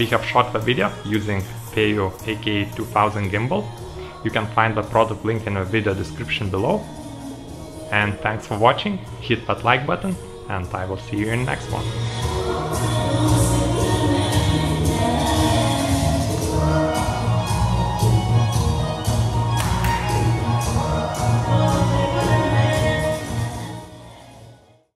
We have shot the video using PayU AK2000 gimbal. You can find the product link in the video description below. And thanks for watching, hit that like button, and I will see you in the next one.